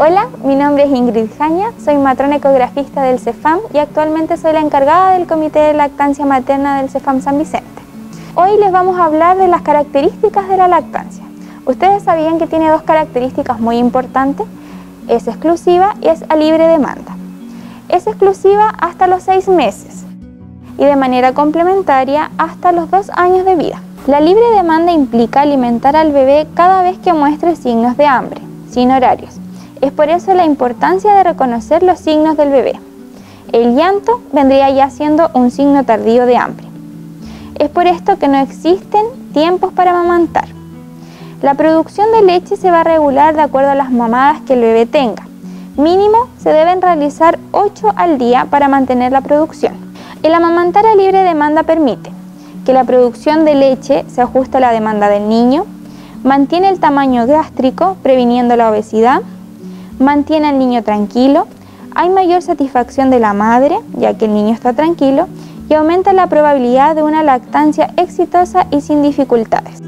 Hola, mi nombre es Ingrid Jaña, soy matrona ecografista del CEFAM y actualmente soy la encargada del Comité de Lactancia Materna del CEFAM San Vicente. Hoy les vamos a hablar de las características de la lactancia. Ustedes sabían que tiene dos características muy importantes, es exclusiva y es a libre demanda. Es exclusiva hasta los 6 meses y de manera complementaria hasta los 2 años de vida. La libre demanda implica alimentar al bebé cada vez que muestre signos de hambre, sin horarios. Es por eso la importancia de reconocer los signos del bebé. El llanto vendría ya siendo un signo tardío de hambre. Es por esto que no existen tiempos para amamantar. La producción de leche se va a regular de acuerdo a las mamadas que el bebé tenga. Mínimo se deben realizar 8 al día para mantener la producción. El amamantar a libre demanda permite que la producción de leche se ajuste a la demanda del niño, mantiene el tamaño gástrico previniendo la obesidad, mantiene al niño tranquilo, hay mayor satisfacción de la madre, ya que el niño está tranquilo, y aumenta la probabilidad de una lactancia exitosa y sin dificultades.